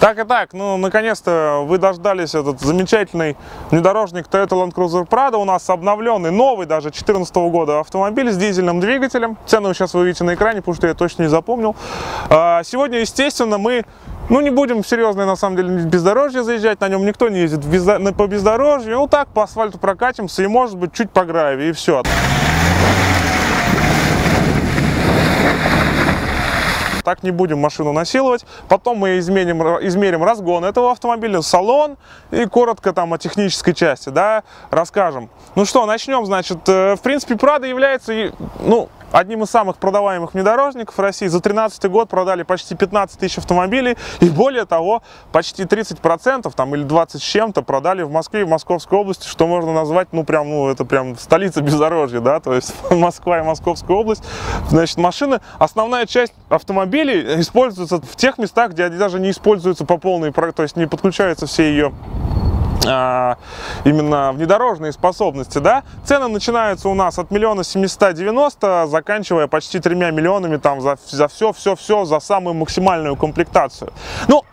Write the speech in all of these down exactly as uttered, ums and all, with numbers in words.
Так и так, ну, наконец-то вы дождались этот замечательный внедорожник Toyota Land Cruiser Prado. У нас обновленный, новый даже, две тысячи четырнадцатого года автомобиль с дизельным двигателем. Цену сейчас вы видите на экране, потому что я точно не запомнил. Сегодня, естественно, мы, ну, не будем серьезно, на самом деле, бездорожье заезжать. На нем никто не ездит по бездорожью. Ну, так, по асфальту прокатимся и, может быть, чуть по гравию, и все. Так не будем машину насиловать. Потом мы изменим, измерим разгон этого автомобиля, салон и коротко там о технической части, да, расскажем. Ну что, начнем, значит, в принципе, Prado является, ну, одним из самых продаваемых внедорожников в России. За две тысячи тринадцатый год продали почти пятнадцать тысяч автомобилей. И более того, почти тридцать процентов там, или двадцать с чем-то продали в Москве и в Московской области, что можно назвать, ну, прям, ну, это прям столица бездорожья, да, то есть Москва и Московская область. Значит, машины, основная часть автомобилей используется в тех местах, где они даже не используются по полной, то есть не подключаются все ее А, именно внедорожные способности, да. Цены начинаются у нас от миллиона семисот девяноста, заканчивая почти тремя миллионами там за, за все, все, все, за самую максимальную комплектацию. Ну,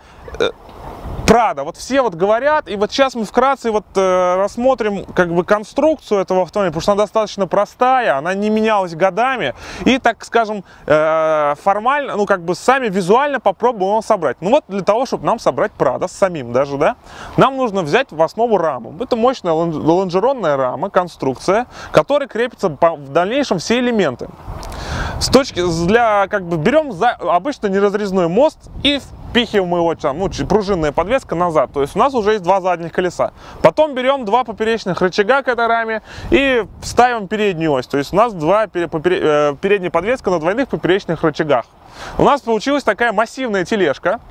Prado, вот все вот говорят, и вот сейчас мы вкратце вот э, рассмотрим как бы конструкцию этого автомобиля, потому что она достаточно простая, она не менялась годами, и, так скажем, э, формально, ну как бы сами визуально попробуем его собрать. Ну вот для того, чтобы нам собрать Prado с самим даже, да, нам нужно взять в основу раму. Это мощная лонжеронная рама, конструкция, которой крепятся в дальнейшем все элементы. С точки, для, как бы, берем за, обычно неразрезной мост и впихиваем его, там, ну, пружинная подвеска назад. То есть у нас уже есть два задних колеса. Потом берем два поперечных рычага к этой раме и ставим переднюю ось. То есть у нас два передняя подвеска на двойных поперечных рычагах. У нас получилась такая массивная тележка.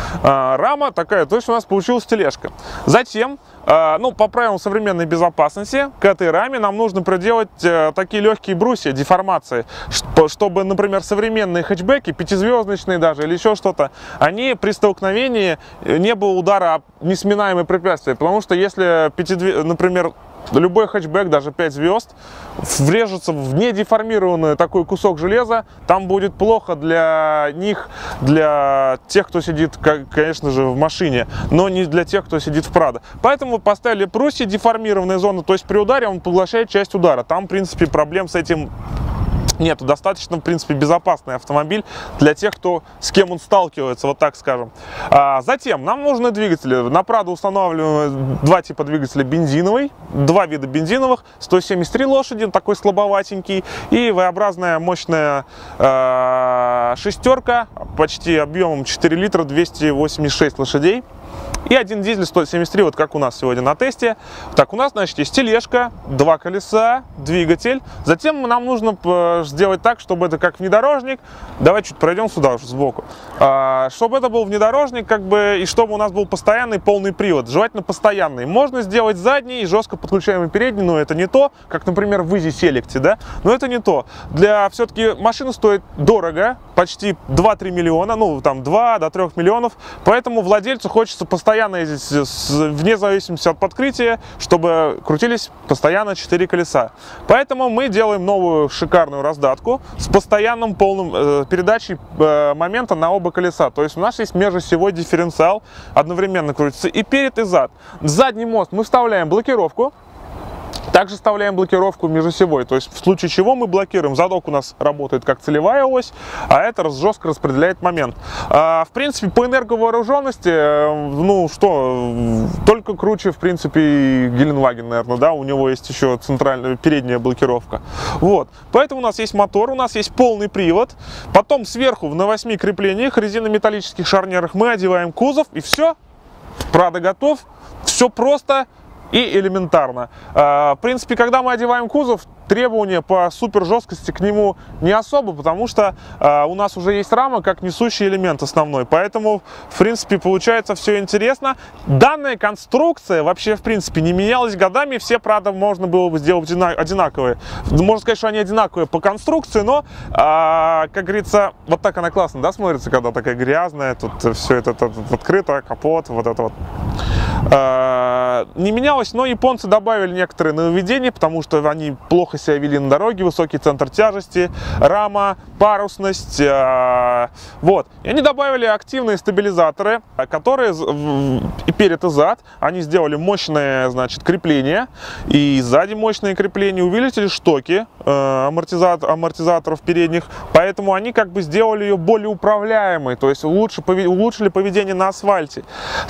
Рама такая, то есть у нас получилась тележка. Затем, ну, по правилам современной безопасности, к этой раме нам нужно проделать такие легкие брусья, деформации, чтобы, например, современные хэтчбеки, пятизвездочные даже, или еще что-то, они при столкновении не было удара об несминаемое препятствие. Потому что если, например, любой хэтчбэк, даже пять звезд, врежется в недеформированный такой кусок железа, там будет плохо для них, для тех, кто сидит, конечно же, в машине, но не для тех, кто сидит в Prado. Поэтому поставили брусья, деформированная зона, то есть при ударе он поглощает часть удара. Там, в принципе, проблем с этим нету. Достаточно, в принципе, безопасный автомобиль для тех, кто, с кем он сталкивается, вот так скажем. А затем нам нужны двигатели. На Prado устанавливаем два типа двигателя: бензиновый, два вида бензиновых, сто семьдесят три лошади, такой слабоватенький, и V-образная мощная э, шестерка, почти объемом четыре литра, двести восемьдесят шесть лошадей. И один дизель сто семьдесят три, вот как у нас сегодня на тесте. Так, у нас, значит, есть тележка, два колеса, двигатель. Затем нам нужно сделать так, чтобы это как внедорожник. Давай чуть пройдем сюда уже сбоку. А, чтобы это был внедорожник, как бы, и чтобы у нас был постоянный полный привод. Желательно постоянный. Можно сделать задний и жестко подключаемый передний, но это не то, как, например, в Easy Select, да? Но это не то. Для, все-таки машина стоит дорого, почти два-три миллиона, ну, там, два до трёх миллионов. Поэтому владельцу хочется постоянно ездить вне зависимости от подкрытия, чтобы крутились постоянно четыре колеса. Поэтому мы делаем новую шикарную раздатку с постоянным полным э, передачей э, момента на оба колеса. То есть у нас есть межосевой дифференциал, одновременно крутится и перед, и зад. В задний мост мы вставляем блокировку. Также вставляем блокировку межосевой, то есть в случае чего мы блокируем. Задок у нас работает как целевая ось, а это жестко распределяет момент. А, в принципе, по энерговооруженности, ну что, только круче, в принципе, Геленваген, наверное, да, у него есть еще центральная передняя блокировка. Вот, поэтому у нас есть мотор, у нас есть полный привод, потом сверху на восьми креплениях, резинометаллических шарнирах мы одеваем кузов, и все, Prado готов, все просто и элементарно. В принципе, когда мы одеваем кузов, требования по супер жесткости к нему не особо, потому что у нас уже есть рама как несущий элемент основной. Поэтому, в принципе, получается все интересно. Данная конструкция вообще, в принципе, не менялась годами. Все, правда, можно было бы сделать одинаковые. Можно сказать, что они одинаковые по конструкции, но, как говорится, вот так она классно, да, смотрится, когда такая грязная, тут все это, это открыто, капот, вот это вот. Не менялось, но японцы добавили некоторые нововведения, потому что они плохо себя вели на дороге, высокий центр тяжести, рама, парусность, вот. И они добавили активные стабилизаторы, которые и перед, и зад, они сделали мощные, значит, крепления, и сзади мощные крепления, увеличили штоки амортизатор, амортизаторов передних, поэтому они как бы сделали ее более управляемой, то есть улучшили, улучшили поведение на асфальте.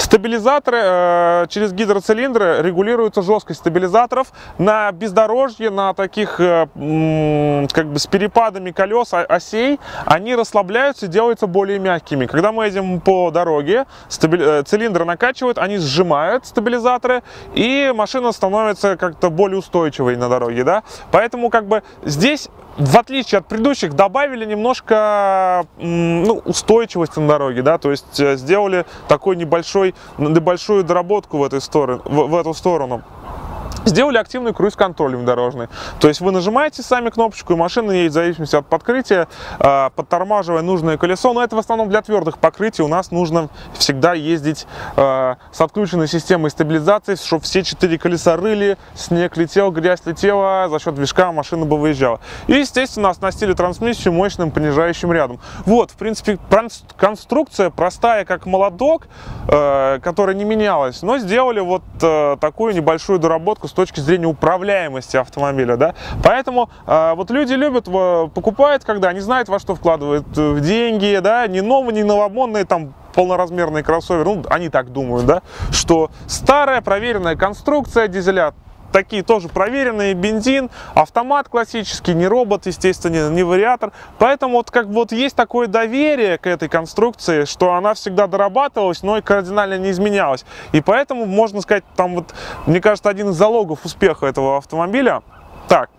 Стабилизаторы через гидроцилиндры регулируется жесткость стабилизаторов на бездорожье, на таких как бы с перепадами колес, осей, они расслабляются и делаются более мягкими. Когда мы едем по дороге, стабили... цилиндры накачивают, они сжимают стабилизаторы, и машина становится как-то более устойчивой на дороге, да? Поэтому как бы здесь, в отличие от предыдущих, добавили немножко ну, устойчивости на дороге, да, то есть сделали такой небольшой, небольшую доработку в, этой сторону, в, в эту сторону. Сделали активный круиз-контроль внедорожный. То есть вы нажимаете сами кнопочку, и машина едет в зависимости от подкрытия, подтормаживая нужное колесо. Но это в основном для твердых покрытий. У нас нужно всегда ездить с отключенной системой стабилизации, чтобы все четыре колеса рыли, снег летел, грязь летела, за счет движка машина бы выезжала. И, естественно, оснастили трансмиссию мощным понижающим рядом. Вот, в принципе, конструкция простая, как молоток, которая не менялась, но сделали вот такую небольшую доработку с точки зрения управляемости автомобиля, да. Поэтому э, вот люди любят э, покупают, когда они знают, во что вкладывают э, деньги, да, не новые, не новомодные там полноразмерные кроссоверы, ну, они так думают, да, что старая проверенная конструкция дизеля, такие тоже проверенные, бензин, автомат классический, не робот, естественно, не вариатор. Поэтому вот как бы вот есть такое доверие к этой конструкции, что она всегда дорабатывалась, но и кардинально не изменялась. И поэтому, можно сказать, там вот, мне кажется, один из залогов успеха этого автомобиля. Так,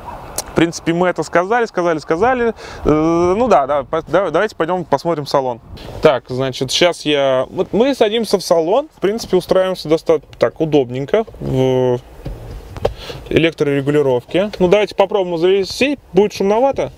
в принципе, мы это сказали, сказали, сказали. Ну да, да, давайте пойдем посмотрим салон. Так, значит, сейчас я... Вот мы садимся в салон, в принципе, устраиваемся достаточно так удобненько. В электрорегулировке. Ну давайте попробуем завести, будет шумновато.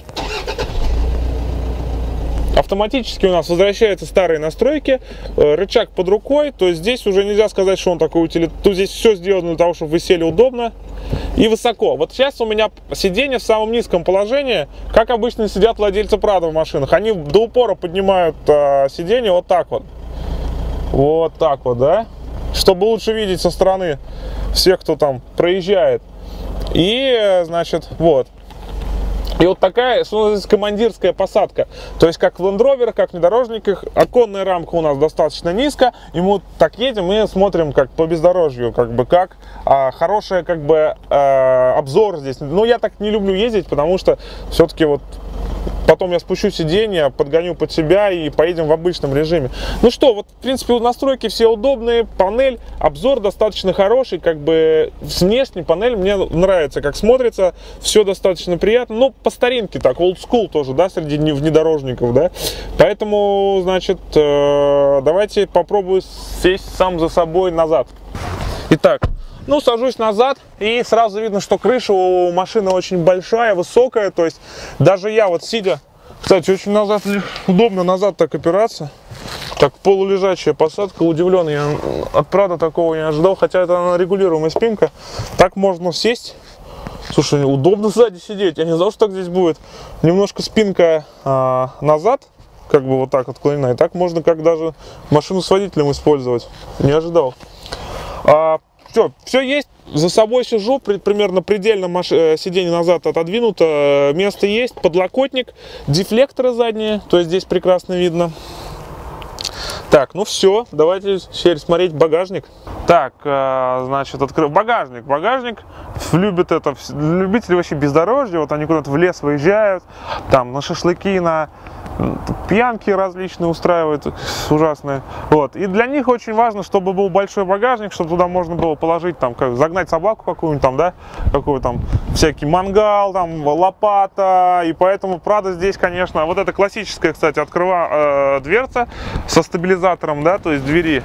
Автоматически у нас возвращаются старые настройки, рычаг под рукой, то есть здесь уже нельзя сказать, что он такой утилит. Тут здесь все сделано для того, чтобы вы сели удобно и высоко. Вот сейчас у меня сиденье в самом низком положении, как обычно сидят владельцы Прадо в машинах. Они до упора поднимают а, сиденье вот так вот. Вот так вот, да? Чтобы лучше видеть со стороны всех, кто там проезжает. И, значит, вот. И вот такая, что называется, командирская посадка. То есть, как в Land Rover, как в внедорожниках, оконная рамка у нас достаточно низко. И мы вот так едем и смотрим как по бездорожью, как бы как. А, хороший, как бы, а, обзор здесь. Но я так не люблю ездить, потому что все-таки вот потом я спущу сиденье, подгоню под себя и поедем в обычном режиме. Ну что, вот в принципе настройки все удобные, панель, обзор достаточно хороший, как бы внешне панель мне нравится, как смотрится, все достаточно приятно, но по старинке так, old school тоже, да, среди внедорожников, да. Поэтому, значит, давайте попробую сесть сам за собой назад. Итак. Ну, сажусь назад, и сразу видно, что крыша у машины очень большая, высокая. То есть даже я вот сидя, кстати, очень назад удобно назад так опираться. Так, полулежачая посадка, удивлен, я от Прадо такого не ожидал, хотя это она регулируемая спинка. Так можно сесть. Слушай, удобно сзади сидеть, я не знал, что так здесь будет. Немножко спинка а, назад, как бы вот так отклонена, и так можно как даже машину с водителем использовать. Не ожидал. А, Все, все есть, за собой сижу, примерно предельно маш... сиденье назад отодвинуто, место есть, подлокотник, дефлекторы задние, то есть здесь прекрасно видно. Так, ну все, давайте теперь смотреть багажник. Так, значит, открыл багажник. Багажник любит это, любители вообще бездорожья, вот они куда-то в лес выезжают, там на шашлыки, на пьянки различные устраивают, ужасные. Вот. И для них очень важно, чтобы был большой багажник, чтобы туда можно было положить, там, как, загнать собаку какую-нибудь там, да, какой там, всякий мангал, там, лопата. И поэтому Прадо здесь, конечно, вот это классическая, кстати, открыва, э, дверца со стабилизатором, да, то есть двери.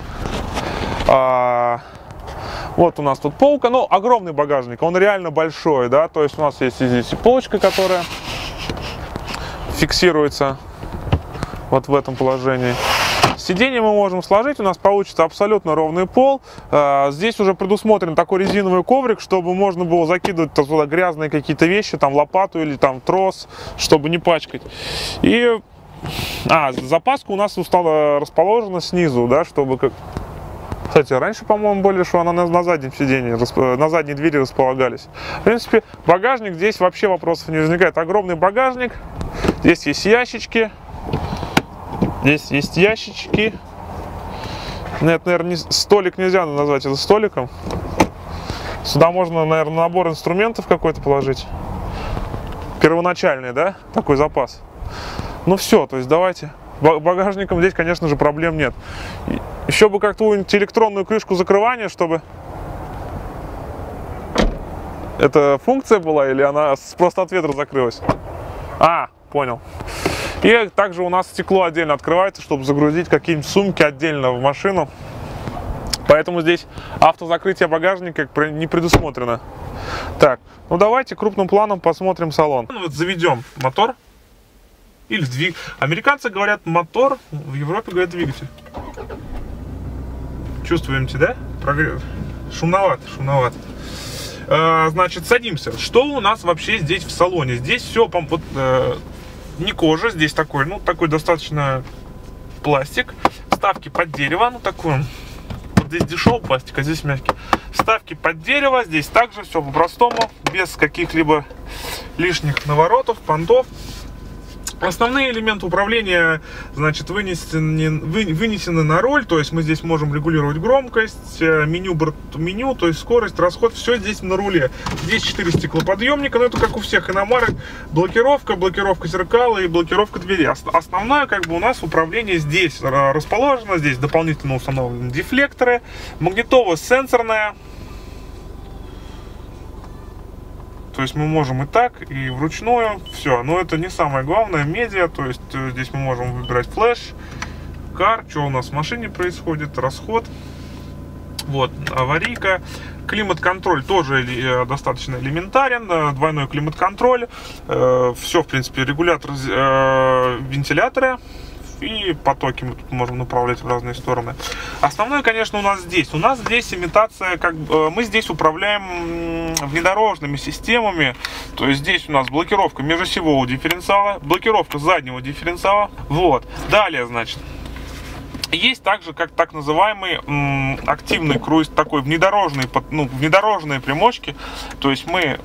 А, вот у нас тут полка, ну, огромный багажник, он реально большой, да, то есть у нас есть здесь и полочка, которая фиксируется вот в этом положении. сиденье мы можем сложить, у нас получится абсолютно ровный пол. Здесь уже предусмотрен такой резиновый коврик, чтобы можно было закидывать туда грязные какие-то вещи, там лопату или там трос, чтобы не пачкать. И а, запаска у нас стала расположена снизу, да, чтобы как... Кстати, раньше, по-моему, были, что она на, на заднем сиденье, на задней двери располагались. В принципе, багажник, здесь вообще вопросов не возникает. Огромный багажник, здесь есть ящички, здесь есть ящички. Нет, наверное, не, столик нельзя назвать это столиком. Сюда можно, наверное, набор инструментов какой-то положить. Первоначальный, да, такой запас. Ну все, то есть давайте. Багажником здесь, конечно же, проблем нет. Еще бы какую-нибудь электронную крышку закрывания, чтобы... Это функция была или она просто от ветра закрылась? А, понял. И также у нас стекло отдельно открывается, чтобы загрузить какие-нибудь сумки отдельно в машину. Поэтому здесь автозакрытие багажника не предусмотрено. Так, ну давайте крупным планом посмотрим салон. Вот заведем мотор. Или двиг... Американцы говорят мотор, в Европе говорят двигатель. Чувствуете, да? Прогрев. Шумновато, шумновато. А, значит, садимся. Что у нас вообще здесь в салоне? Здесь все, вот, э, не кожа, здесь такой, ну, такой достаточно пластик. Вставки под дерево, ну, такой, вот здесь дешевый пластик, а здесь мягкий. Вставки под дерево, здесь также все по-простому, без каких-либо лишних наворотов, понтов. Основные элементы управления, значит, вынесены, вынесены на руль, то есть мы здесь можем регулировать громкость, меню, меню, то есть скорость, расход, все здесь на руле. Здесь четыре стеклоподъемника, но это как у всех иномарок, блокировка, блокировка зеркала и блокировка двери. Основное, как бы, у нас управление здесь расположено, здесь дополнительно установлены дефлекторы, магнитола сенсорная. То есть мы можем и так, и вручную, все. Но это не самое главное, медиа, то есть здесь мы можем выбирать флеш, кар, что у нас в машине происходит, расход. Вот, аварийка. Климат-контроль тоже достаточно элементарен, двойной климат-контроль. Все, в принципе, регулятор вентилятора. И потоки мы тут можем направлять в разные стороны. Основное, конечно, у нас здесь. У нас здесь имитация, как мы здесь управляем внедорожными системами. То есть здесь у нас блокировка межосевого дифференциала, блокировка заднего дифференциала. Вот. Далее, значит, есть также как так называемый м, активный круиз, такой внедорожный, ну, внедорожные примочки. То есть мы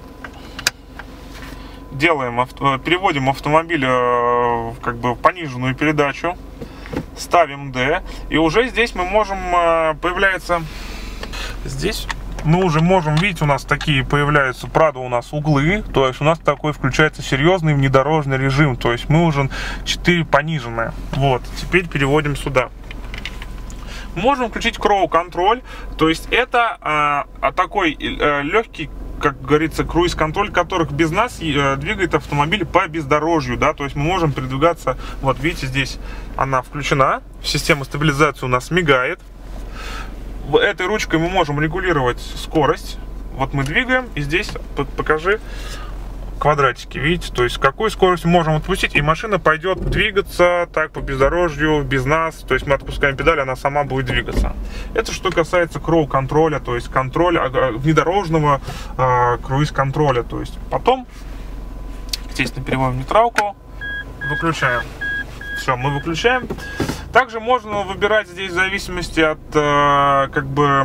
делаем, авто, переводим автомобиль э, как бы в пониженную передачу, ставим D, и уже здесь мы можем, э, появляется, здесь мы уже можем видеть, у нас такие появляются, правда, у нас углы, то есть у нас такой включается серьезный внедорожный режим, то есть мы уже четыре пониженные. Вот, теперь переводим сюда. Можем включить кроу-контроль, то есть это э, такой э, легкий, как говорится, круиз-контроль, которых без нас э, двигает автомобиль по бездорожью, да, то есть мы можем передвигаться, вот видите, здесь она включена, система стабилизации у нас мигает. Этой ручкой мы можем регулировать скорость, вот мы двигаем, и здесь, покажи, квадратики, видите, то есть какую скорость мы можем отпустить, и машина пойдет двигаться так по бездорожью, без нас, то есть мы отпускаем педаль, она сама будет двигаться. Это что касается кроу-контроля, то есть контроля, внедорожного э, круиз-контроля, то есть потом, естественно, переводим нейтралку, выключаем. Все, мы выключаем. Также можно выбирать здесь в зависимости от, э, как бы,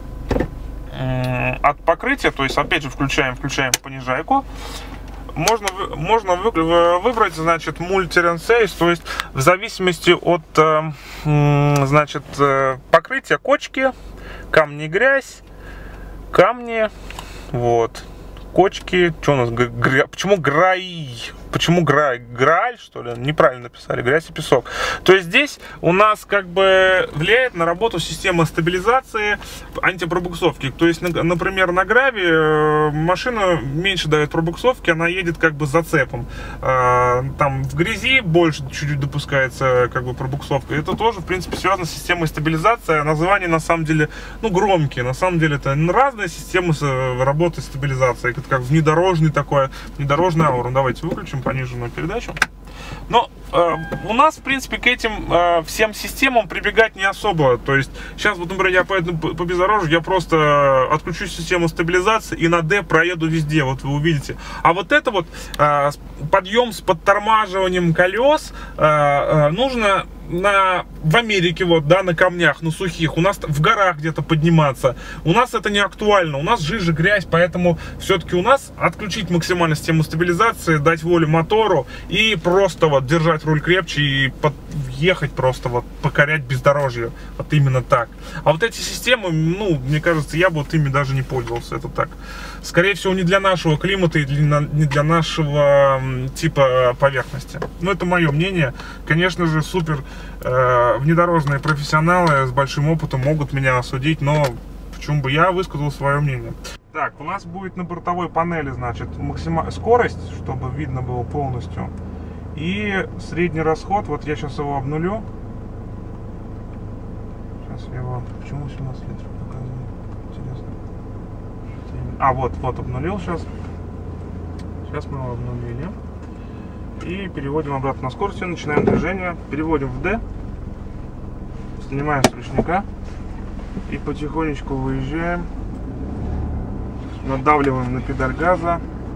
э, от покрытия, то есть опять же включаем, включаем понижайку. Можно, можно выбрать, значит, мульти-ренсейс, то есть в зависимости от, значит, покрытия, кочки, камни, грязь, камни, вот, кочки, что у нас, гря... почему грай, почему грай, грааль, что ли, неправильно написали, грязь и песок. То есть здесь у нас как бы влияет на работу система стабилизации антипробуксовки. То есть, например, на граве машина меньше дает пробуксовки, она едет как бы зацепом. Там в грязи больше чуть-чуть допускается как бы пробуксовка. Это тоже, в принципе, связано с системой стабилизации. Названия на самом деле, ну, громкие. На самом деле это разные системы работы стабилизации. Это как внедорожный такой, внедорожный аура. Давайте выключим пониженную передачу. Но э, у нас, в принципе, к этим э, всем системам прибегать не особо. То есть сейчас, вот, например, я поеду по, по бездорожью, я просто отключу систему стабилизации и на D проеду везде, вот вы увидите. А вот это вот э, подъем с подтормаживанием колес э, э, нужно на, в Америке, вот, да, на камнях, на сухих, у нас в горах где-то подниматься. У нас это не актуально, у нас жижа, грязь, поэтому все-таки у нас отключить максимально систему стабилизации, дать волю мотору и просто вот держать руль крепче и под, ехать просто вот покорять бездорожье, вот именно так. А вот эти системы, ну, мне кажется, я бы вот ими даже не пользовался, это так. Скорее всего, не для нашего климата и не для нашего типа поверхности. Но это мое мнение. Конечно же, супер э, внедорожные профессионалы с большим опытом могут меня осудить, но почему бы я высказал свое мнение. Так, у нас будет на бортовой панели, значит, максимальная скорость, чтобы видно было полностью. И средний расход, вот я сейчас его обнулю. Сейчас я его... Почему семнадцать литров показывает? Интересно. А, вот, вот обнулил сейчас. Сейчас мы его обнулили. И переводим обратно на скорость, и начинаем движение. Переводим в D. Снимаем с ручника. И потихонечку выезжаем. Надавливаем на педаль газа.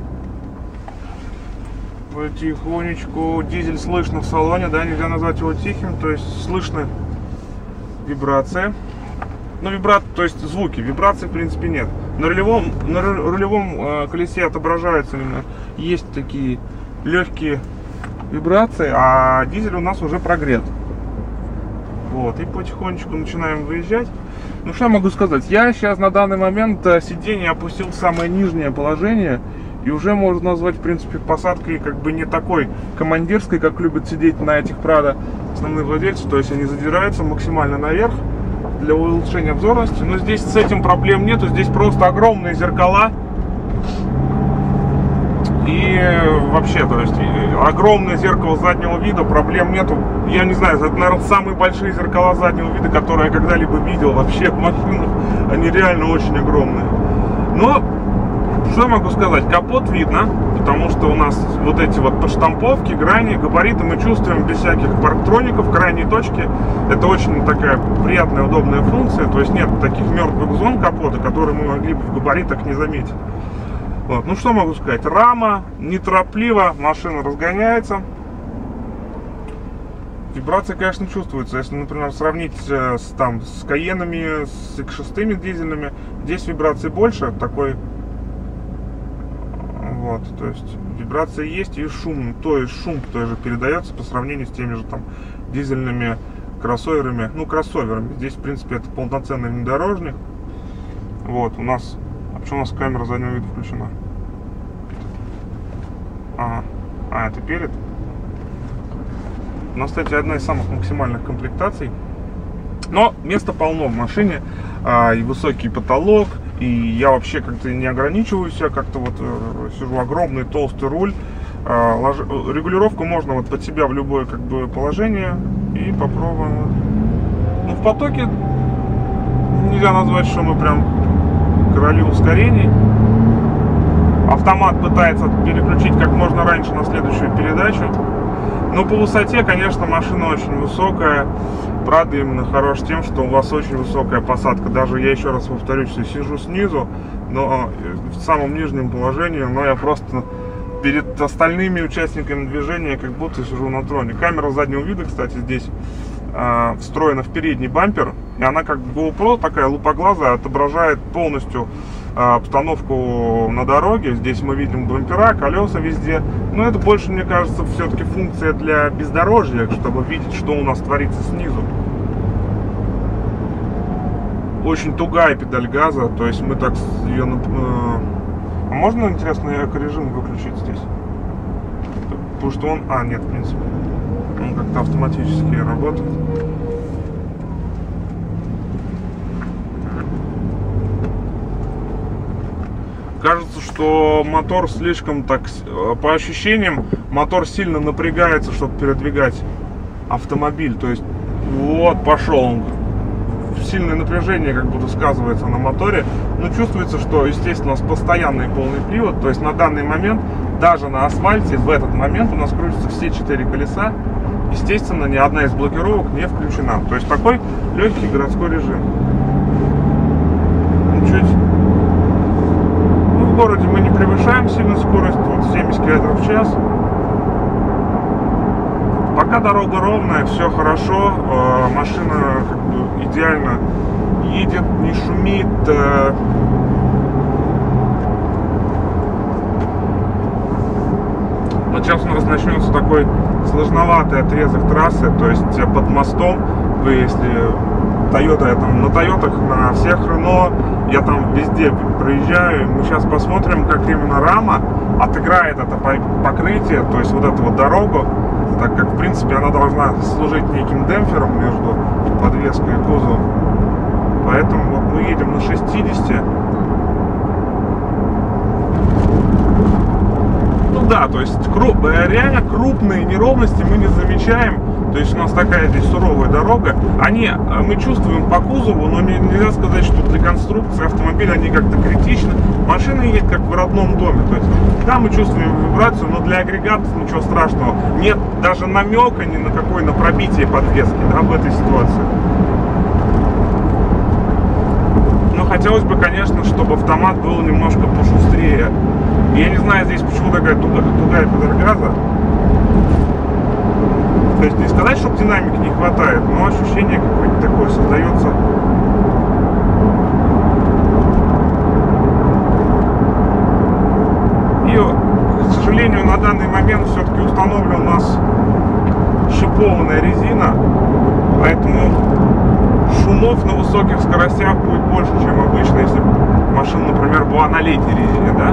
Потихонечку. Дизель слышно в салоне, да, нельзя назвать его тихим. То есть слышны вибрации. Ну, вибрат, то есть звуки. Вибраций, в принципе, нет. На рулевом, на рулевом э, колесе отображаются именно, есть такие легкие вибрации, а дизель у нас уже прогрет. Вот, и потихонечку начинаем выезжать. Ну, что я могу сказать? Я сейчас на данный момент сиденье опустил в самое нижнее положение. И уже можно назвать, в принципе, посадкой как бы не такой командирской, как любят сидеть на этих Прадо основные владельцы. То есть они задираются максимально наверх для улучшения обзорности. Но здесь с этим проблем нету. Здесь просто огромные зеркала. И вообще, то есть огромное зеркало заднего вида, проблем нету. Я не знаю, это, наверное, самые большие зеркала заднего вида, которые я когда-либо видел вообще в машинах. Они реально очень огромные. Но что я могу сказать? Капот видно, потому что у нас вот эти вот подштамповки, грани, габариты мы чувствуем без всяких парктроников, крайние точки. Это очень такая приятная, удобная функция. То есть нет таких мертвых зон капота, которые мы могли бы в габаритах не заметить. Вот. Ну что могу сказать? Рама неторопливо, машина разгоняется. Вибрации, конечно, чувствуются. Если, например, сравнить с, там, с Каенами, с икс шесть дизельными, здесь вибрации больше, такой. Вот, то есть вибрации есть и шум, то есть шум тоже передается по сравнению с теми же там дизельными кроссоверами, ну кроссоверами. Здесь, в принципе, это полноценный внедорожник. Вот, у нас, а почему у нас камера заднего вида включена? Ага. А, это перед. У нас, кстати, одна из самых максимальных комплектаций. Но места полно в машине, а, и высокий потолок. И я вообще как-то не ограничиваюсь, я как-то вот э, сижу, огромный толстый руль. Э, лож... Регулировку можно вот под себя в любое как бы положение. И попробуем. Ну, в потоке нельзя назвать, что мы прям короли ускорений. Автомат пытается переключить как можно раньше на следующую передачу. Но по высоте, конечно, машина очень высокая. Прадо именно хорош тем, что у вас очень высокая посадка. Даже я еще раз повторюсь, я сижу снизу, но в самом нижнем положении, но я просто перед остальными участниками движения как будто сижу на троне. Камера заднего вида, кстати, здесь э, встроена в передний бампер, и она как GoPro, такая лупоглазая, отображает полностью э, обстановку на дороге. Здесь мы видим бампера, колеса везде. Но это больше, мне кажется, все-таки функция для бездорожья, чтобы видеть, что у нас творится снизу. Очень тугая педаль газа, то есть мы так ее... Э, а можно, интересно, эко-режим выключить здесь? Потому что он... А, нет, в принципе. Он как-то автоматически работает. Кажется, что мотор слишком так, по ощущениям, мотор сильно напрягается, чтобы передвигать автомобиль. То есть, вот, пошел он сильное напряжение как будто сказывается на моторе. Но чувствуется, что, естественно, у нас постоянный полный привод. То есть на данный момент, даже на асфальте, в этот момент у нас крутятся все четыре колеса. Естественно, ни одна из блокировок не включена. То есть такой легкий городской режим. Чуть. Ну, в городе мы не превышаем сильно скорость, вот семьдесят километров в час. Пока дорога ровная, все хорошо, э, машина как бы идеально едет, не шумит. Э, вот сейчас у нас начнется такой сложноватый отрезок трассы, то есть под мостом, вы если Toyota, я там на Тойотах, на всех Renault, я там везде проезжаю, мы сейчас посмотрим, как именно рама отыграет это покрытие, то есть вот эту вот дорогу, так как в принципе она должна служить неким демпфером между подвеской и кузовом. Поэтому вот мы едем на шестидесяти. Ну да, то есть круп, реально крупные неровности мы не замечаем. То есть у нас такая здесь суровая дорога. Они, мы чувствуем по кузову, но нельзя сказать, что для конструкции автомобиля они как-то критичны. Машина едет как в родном доме. То есть да, мы чувствуем вибрацию, но для агрегатов ничего страшного. Нет даже намека ни на какое на пробитие подвески, да, в этой ситуации. Но хотелось бы, конечно, чтобы автомат был немножко пошустрее. Я не знаю здесь, почему такая тугая, тугая педаль газа. То есть не сказать, что динамики не хватает, но ощущение какое-то такое создается. И, к сожалению, на данный момент все-таки установлена у нас шипованная резина, поэтому шумов на высоких скоростях будет больше, чем обычно, если машина, например, была на летней резине, да?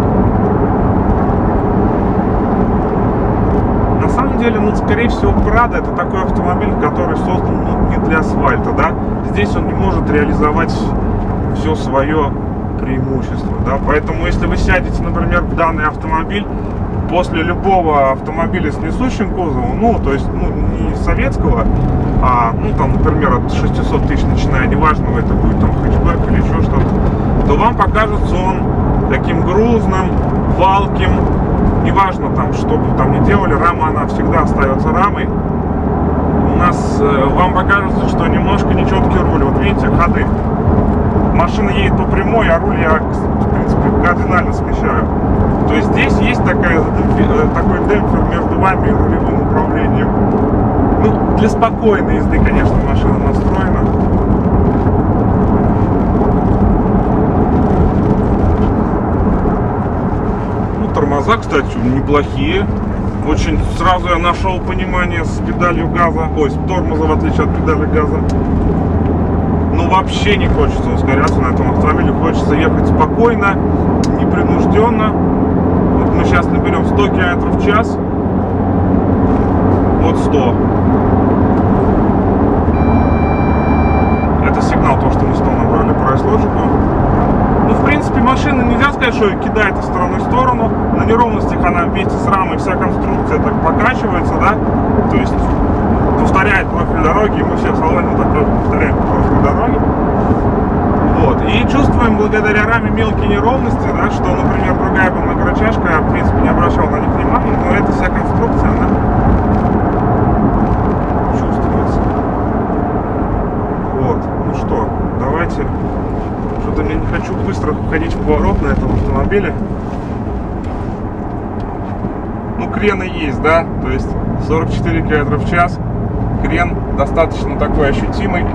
На самом деле, ну, скорее всего, Prado — это такой автомобиль, который создан, ну, не для асфальта, да? Здесь он не может реализовать все свое преимущество, да? Поэтому, если вы сядете, например, в данный автомобиль, после любого автомобиля с несущим кузовом, ну, то есть, ну, не советского, а, ну, там, например, от шестисот тысяч начиная, неважно, это будет там хэтчбэк или еще что-то, то вам покажется он таким грузным, валким. Неважно, там, что бы там ни делали, рама, она всегда остается рамой. У нас, э, вам покажется, что немножко нечеткий руль. Вот видите, ходы. Машина едет по прямой, а руль я, в принципе, кардинально смещаю. То есть здесь есть такая, такой демпфер между вами и рулевым управлением. Ну, для спокойной езды, конечно, машина настроена. Тормоза, кстати, неплохие. Очень сразу я нашел понимание с педалью газа, ой, с тормоза, в отличие от педали газа. Ну, вообще не хочется ускоряться на этом автомобиле. Хочется ехать спокойно, непринужденно. Вот мы сейчас наберем сто километров в час. Вот сто. Это сигнал, то, что мы сто набрали прайс-лоджику. Ну, в принципе, машина, нельзя сказать, что кидает из стороны в сторону. На неровностях она вместе с рамой, вся конструкция так покачивается, да. То есть повторяет профиль дороги, и мы все в салоне так повторяем профиль дороги. Вот. И чувствуем благодаря раме мелкие неровности, да, что, например, другая бы многорычажка, я, в принципе, не обращал на них внимания, но эта вся конструкция, она чувствуется. Вот. Ну что, давайте... Что-то я не хочу быстро входить в поворот на этом автомобиле. Ну, крены есть, да, то есть сорок четыре километра в час. Крен достаточно такой ощутимый.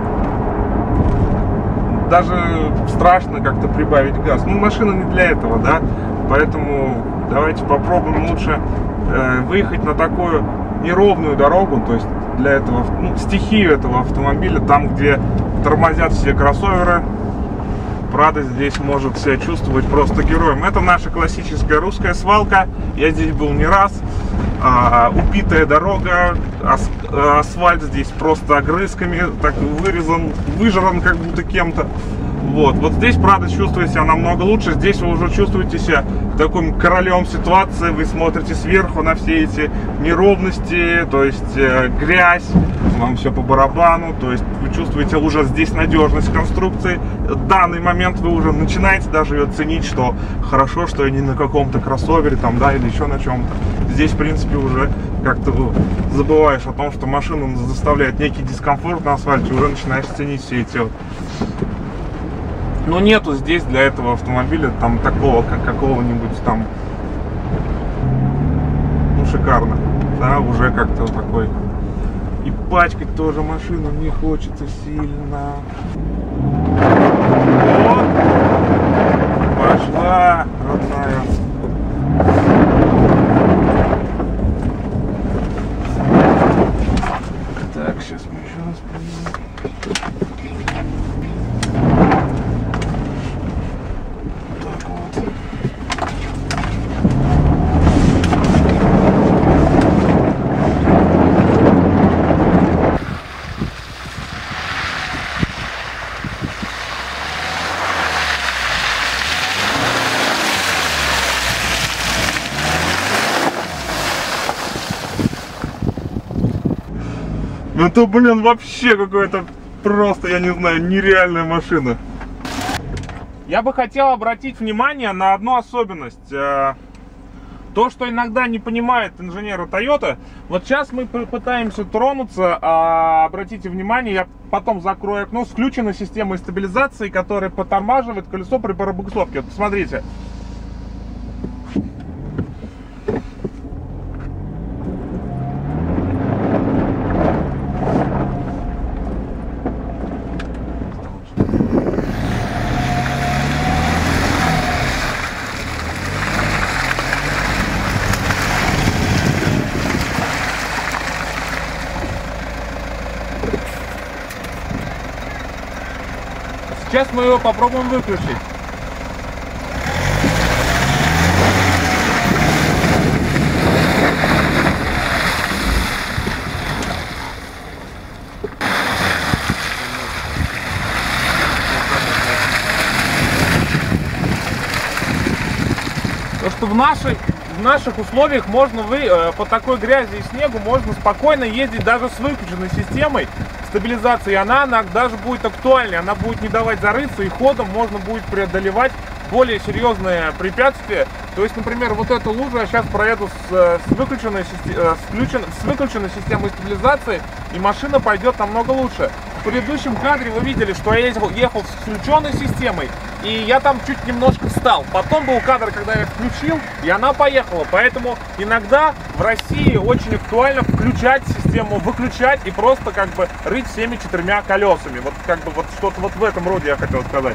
Даже страшно как-то прибавить газ. Ну, машина не для этого, да. Поэтому давайте попробуем лучше э, выехать на такую неровную дорогу. То есть для этого, ну, стихию этого автомобиля, там, где тормозят все кроссоверы, Prado здесь может себя чувствовать просто героем. Это наша классическая русская свалка. Я здесь был не раз. А, убитая дорога, ас, асфальт здесь просто огрызками, так вырезан, выжран как будто кем-то. Вот, вот здесь Prado чувствует себя намного лучше. Здесь вы уже чувствуете себя таким королем ситуации. Вы смотрите сверху на все эти неровности, то есть э, грязь, вам все по барабану, то есть вы чувствуете уже здесь надежность конструкции. В данный момент вы уже начинаете даже ее ценить, что хорошо, что я не на каком-то кроссовере там, да, или еще на чем-то. Здесь, в принципе, уже как-то забываешь о том, что машина заставляет некий дискомфорт на асфальте, уже начинаешь ценить все эти вот. Но нету здесь для этого автомобиля там такого, как какого-нибудь там, ну, шикарно, да, уже как-то вот такой. И пачкать тоже машину не хочется сильно. Вот. Пошла, родная. Так, сейчас мы еще раз поедем. Так вот. Ну это, блин, вообще какое-то просто, я не знаю, нереальная машина. Я бы хотел обратить внимание на одну особенность. То, что иногда не понимают инженеры Toyota. Вот сейчас мы пытаемся тронуться. А, обратите внимание, я потом закрою окно, с включенной системой стабилизации, которая подтормаживает колесо при пробуксовке. Вот посмотрите. Сейчас мы его попробуем выключить. То, что в нашей в наших условиях можно вы э, по такой грязи и снегу можно спокойно ездить даже с выключенной системой стабилизации. И она, она даже будет актуальней, она будет не давать зарыться, и ходом можно будет преодолевать более серьезные препятствия. То есть, например, вот эту лужу я сейчас проеду с, с, выключенной, с, включен, с выключенной системой стабилизации, и машина пойдет намного лучше. В предыдущем кадре вы видели, что я ехал, ехал с включенной системой, и я там чуть немножко встал. Потом был кадр, когда я включил, и она поехала. Поэтому иногда в России очень актуально включать систему, выключать и просто как бы рыть всеми четырьмя колесами. Вот как бы вот что-то вот в этом роде я хотел сказать.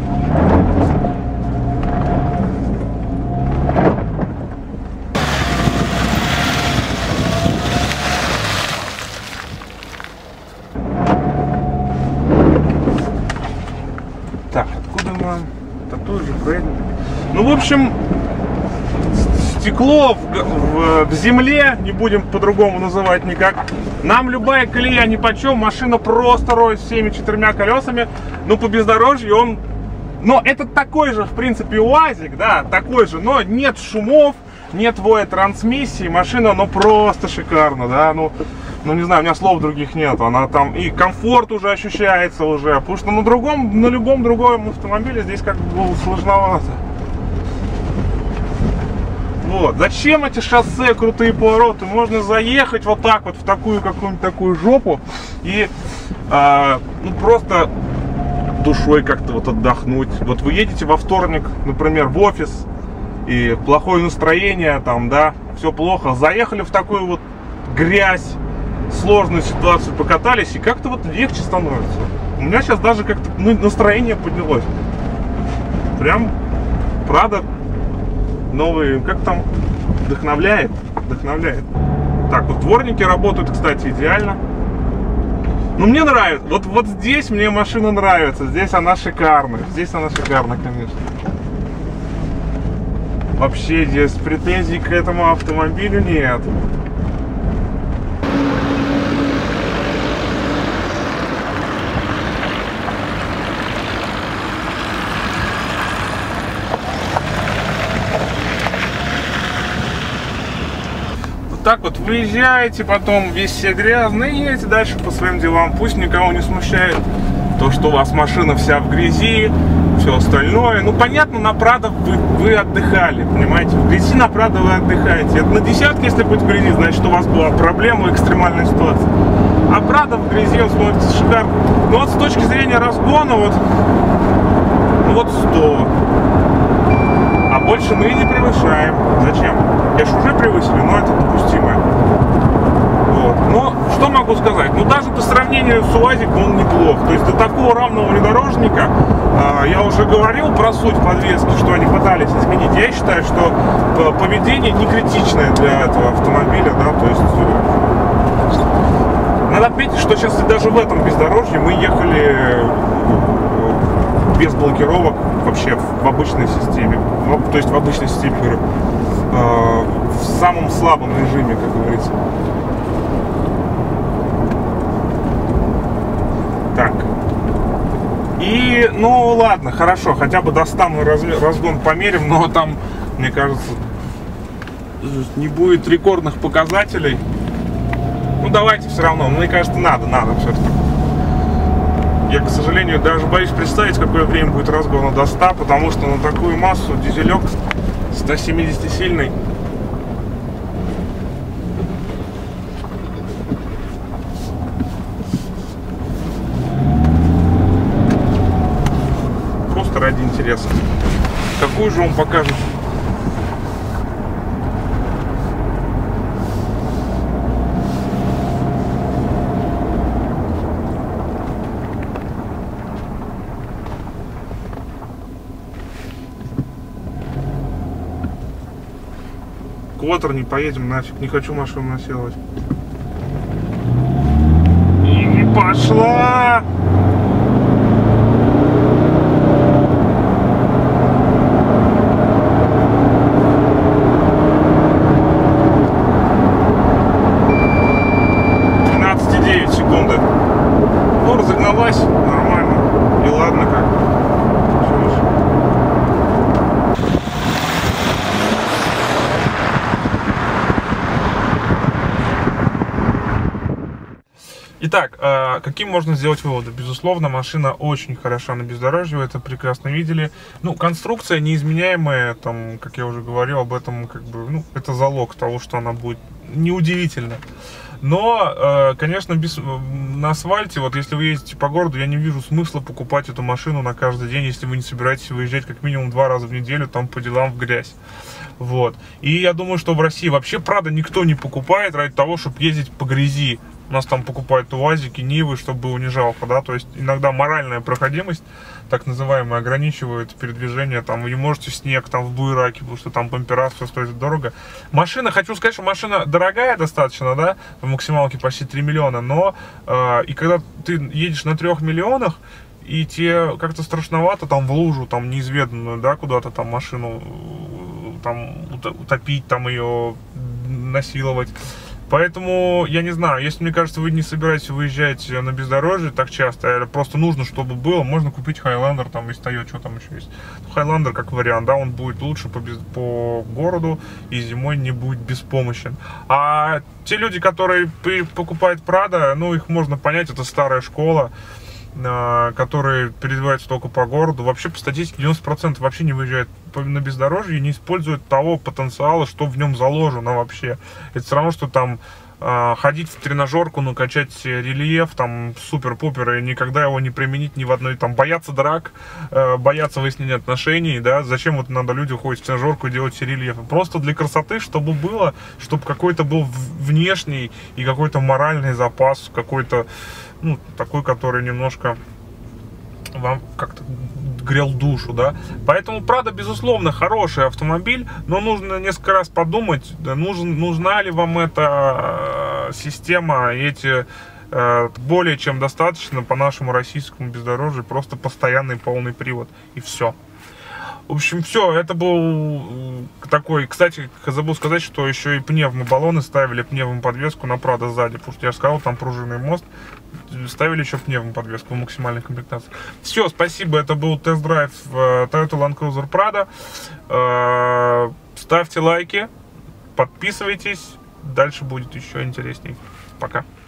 Так, откуда мы? Такой же проедем. Ну, в общем, стекло в, в, в земле, не будем по-другому называть никак. Нам любая колея нипочем, машина просто роет всеми четырьмя колесами. Ну, по бездорожью он... Но это такой же, в принципе, УАЗик, да, такой же, но нет шумов, нет воя трансмиссии, машина, ну, просто шикарно, да, ну... Ну, не знаю, у меня слов других нет. Она там и комфорт уже ощущается уже. Потому что на другом, на любом другом автомобиле здесь как бы было сложновато. Вот. Зачем эти шоссе, крутые повороты? Можно заехать вот так вот в такую какую-нибудь такую жопу и э, ну, просто душой как-то вот отдохнуть. Вот вы едете во вторник, например, в офис, и плохое настроение, там, да, все плохо. Заехали в такую вот грязь, сложную ситуацию, покатались, и как-то вот легче становится. У меня сейчас даже как-то, ну, настроение поднялось. Прям, правда, новые, как там, вдохновляет, вдохновляет. Так, вот дворники работают, кстати, идеально. Ну, мне нравится, вот, вот здесь мне машина нравится, здесь она шикарная, здесь она шикарная, конечно. Вообще здесь претензий к этому автомобилю нет. так вот выезжаете, потом весь все грязный, и едете дальше по своим делам. Пусть никого не смущает то, что у вас машина вся в грязи, все остальное. Ну, понятно, на Прадо вы, вы отдыхали, понимаете? В грязи на Прадо вы отдыхаете. Это на десятке, если будет в грязи, значит, у вас была проблема, экстремальная ситуация. А Прадо в грязи, он смотрится шикарно. Но вот с точки зрения разгона, вот, ну, вот сто. А больше мы не превышаем. Зачем? Я же уже превысили, но это допустимо. Вот. Но что могу сказать? Ну, даже по сравнению с УАЗиком он неплох. То есть до такого равного внедорожника, э, я уже говорил про суть подвески, что они пытались изменить. Я считаю, что поведение не критичное для этого автомобиля, да, то есть... Э, надо отметить, что сейчас даже в этом бездорожье мы ехали без блокировок вообще в обычной системе. Ну, то есть в обычной системе, говорю, э, в самом слабом режиме, как говорится. Так. И, ну ладно, хорошо, хотя бы до ста мы раз, разгон померим, но там, мне кажется, не будет рекордных показателей. Ну давайте все равно, мне кажется, надо, надо все-таки. Я, к сожалению, даже боюсь представить, какое время будет разгона до ста, потому что на такую массу дизелек сто семидесятисильный. Просто ради интереса. Какую же он покажет? Квотер не поедем, нафиг, не хочу машину насиловать. И пошла! двенадцать и девять секунды. Ну, разогналась нормально. И ладно как. Итак, какие можно сделать выводы? Безусловно, машина очень хороша на бездорожье, вы это прекрасно видели. Ну, конструкция неизменяемая, там, как я уже говорил об этом, как бы, ну, это залог того, что она будет неудивительно. Но, конечно, без, на асфальте, вот если вы ездите по городу, я не вижу смысла покупать эту машину на каждый день, если вы не собираетесь выезжать как минимум два раза в неделю там по делам в грязь. Вот. И я думаю, что в России вообще Прадо никто не покупает ради того, чтобы ездить по грязи. У нас там покупают УАЗики, Нивы, чтобы было не жалко, да, то есть иногда моральная проходимость, так называемая, ограничивает передвижение, там, вы не можете в снег, там, в буераке, потому что там бампера, все стоит дорого. Машина, хочу сказать, что машина дорогая достаточно, да, в максималке почти три миллиона, но, э, и когда ты едешь на трех миллионах, и тебе как-то страшновато там в лужу, там, неизведанную, да, куда-то там машину, там, утопить, там, ее насиловать. Поэтому, я не знаю, если, мне кажется, вы не собираетесь выезжать на бездорожье так часто, просто нужно, чтобы было, можно купить Highlander, там, из Toyota, что там еще есть. Highlander, как вариант, да, он будет лучше по, без, по городу и зимой не будет беспомощен. А те люди, которые покупают Прадо, ну, их можно понять, это старая школа, которые передвигаются только по городу. Вообще, по статистике, девяносто процентов вообще не выезжают на бездорожье и не используют того потенциала, что в нем заложено вообще. Это все равно, что там э, ходить в тренажерку, накачать рельеф, там, супер-пупер, и никогда его не применить ни в одной, там, бояться драк, э, бояться выяснения отношений, да, зачем вот надо людям ходить в тренажерку и делать все рельефы? Просто для красоты, чтобы было, чтобы какой-то был внешний и какой-то моральный запас, какой-то, ну, такой, который немножко вам как-то грел душу, да. Поэтому Прадо, безусловно, хороший автомобиль, но нужно несколько раз подумать, да, нужен, нужна ли вам эта система, эти э, более чем достаточно по нашему российскому бездорожью, просто постоянный полный привод, и все. В общем, все, это был такой, кстати, забыл сказать, что еще и пневмобаллоны ставили, пневмоподвеску на Прадо сзади, потому что я сказал, там пружинный мост, ставили еще пневмоподвеску в максимальной комплектации. Все, спасибо, это был тест-драйв Toyota Land Cruiser Prado. Ставьте лайки, подписывайтесь, дальше будет еще интересней. Пока.